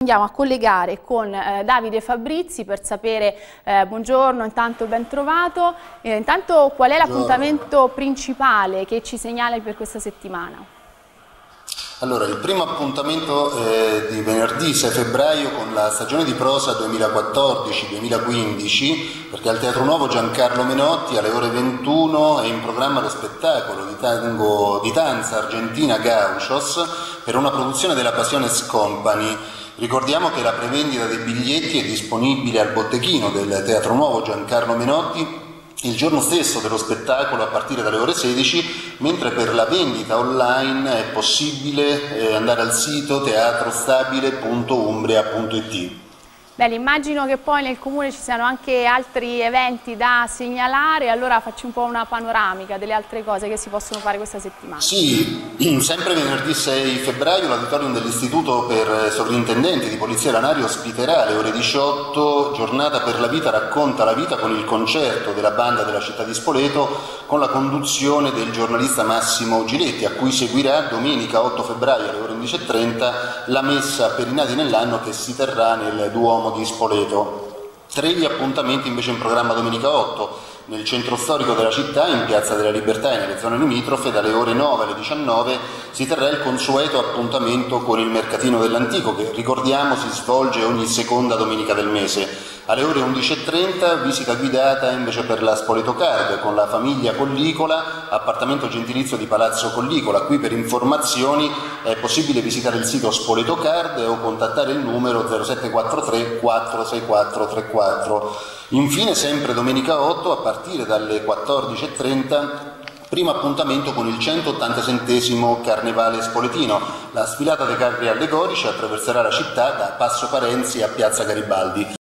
Andiamo a collegare con Davide Fabrizi per sapere, buongiorno, intanto ben trovato, intanto qual è l'appuntamento principale che ci segnala per questa settimana? Allora, il primo appuntamento è di venerdì 6 febbraio con la stagione di prosa 2014-2015, perché al Teatro Nuovo Giancarlo Menotti alle ore 21 è in programma lo spettacolo di danza argentina Gauchos per una produzione della Pasiones Company. Ricordiamo che la prevendita dei biglietti è disponibile al botteghino del Teatro Nuovo Giancarlo Menotti il giorno stesso dello spettacolo a partire dalle ore 16, mentre per la vendita online è possibile andare al sito teatrostabile.umbria.it. Bene, immagino che poi nel comune ci siano anche altri eventi da segnalare, allora faccio un po' una panoramica delle altre cose che si possono fare questa settimana. Sì, sempre venerdì 6 febbraio l'auditorium dell'Istituto per Sovrintendenti di Polizia Lanario ospiterà alle ore 18 Giornata per la Vita racconta la vita con il concerto della banda della città di Spoleto con la conduzione del giornalista Massimo Giletti, a cui seguirà domenica 8 febbraio alle ore 11:30 la messa per i nati nell'anno che si terrà nel Duomo di Spoleto. 3 gli appuntamenti invece in programma domenica 8 nel centro storico della città, in Piazza della Libertà e nelle zone limitrofe, dalle ore 9 alle 19 si terrà il consueto appuntamento con il Mercatino dell'Antico, che ricordiamo si svolge ogni seconda domenica del mese. Alle ore 11:30 visita guidata invece per la Spoleto Card con la famiglia Collicola, appartamento gentilizio di Palazzo Collicola. Qui per informazioni è possibile visitare il sito Spoleto Card o contattare il numero 0743 464 34. Infine, sempre domenica 8, a partire dalle 14:30, primo appuntamento con il 187° Carnevale Spoletino. La sfilata dei carri allegorici attraverserà la città da Passo Parenzi a Piazza Garibaldi.